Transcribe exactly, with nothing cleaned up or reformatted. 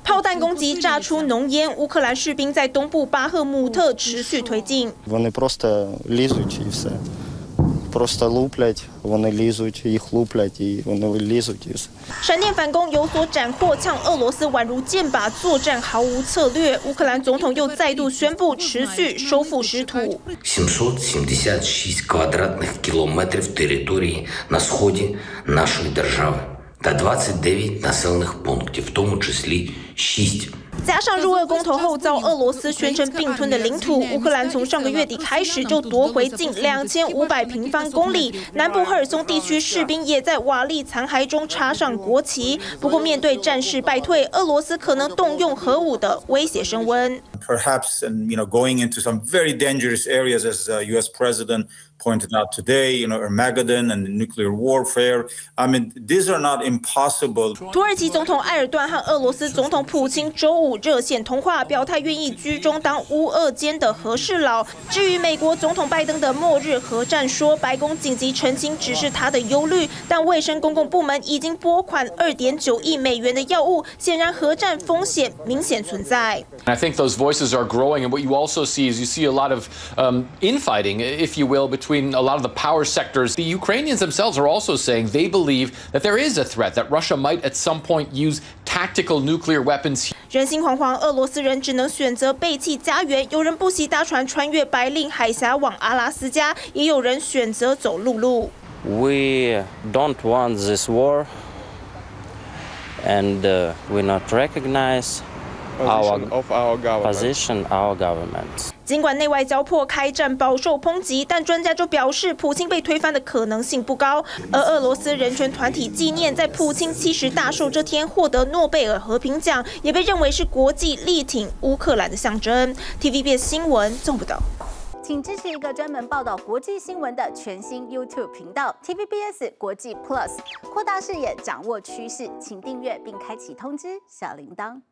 炮弹攻击炸出浓烟，乌克兰士兵在东部巴赫姆特持续推进。 Вони просто лізуть і все. Просто луплять, вони лізуть, їх луплять і вони лізуть і все. 闪电反攻有所斩获，呛俄罗斯宛如箭靶作战，毫无策略。乌克兰总统又再度宣布持续收复失土。 сімсот сімдесят шість квадратних кілометрів території на сході нашої держави та двадцять дев'ять населених пунктів, в тому числі шість. 加上入俄公投后遭俄罗斯宣称并吞的领土，乌克兰从上个月底开始就夺回近两千五百平方公里。南部赫尔松地区士兵也在瓦砾残骸中插上国旗。不过，面对战事败退，俄罗斯可能动用核武的威胁升温。 Perhaps, and you know, going into some very dangerous areas, as the U S President pointed out today, you know, Armageddon and nuclear warfare. I mean, these are not impossible. 土耳其总统埃尔段和俄罗斯总统普京周五热线通话，表态愿意居中当乌俄间的和事佬。至于美国总统拜登的末日核战说，白宫紧急澄清只是他的忧虑，但卫生公共部门已经拨款二点九亿美元的药物，显然核战风险明显存在。 I think those voices are growing, and what you also see is you see a lot of um, infighting, if you will, between a lot of the power sectors. The Ukrainians themselves are also saying they believe that there is a threat that Russia might at some point use tactical nuclear weapons. 人心惶惶，俄罗斯人只能选择背弃家园。有人不惜搭船穿越白令海峡往阿拉斯加，也有人选择走陆路。 We don't want this war, and uh, we not recognize. Our of our government. Position, our government. 尽管内外交迫，开战饱受抨击，但专家就表示，普京被推翻的可能性不高。而俄罗斯人权团体纪念在普京七十大寿这天获得诺贝尔和平奖，也被认为是国际力挺乌克兰的象征。T V B S 新闻综合报道。 请支持一个专门报道国际新闻的全新 YouTube 频道 T V B S 国际 Plus， 扩大视野，掌握趋势，请订阅并开启通知小铃铛。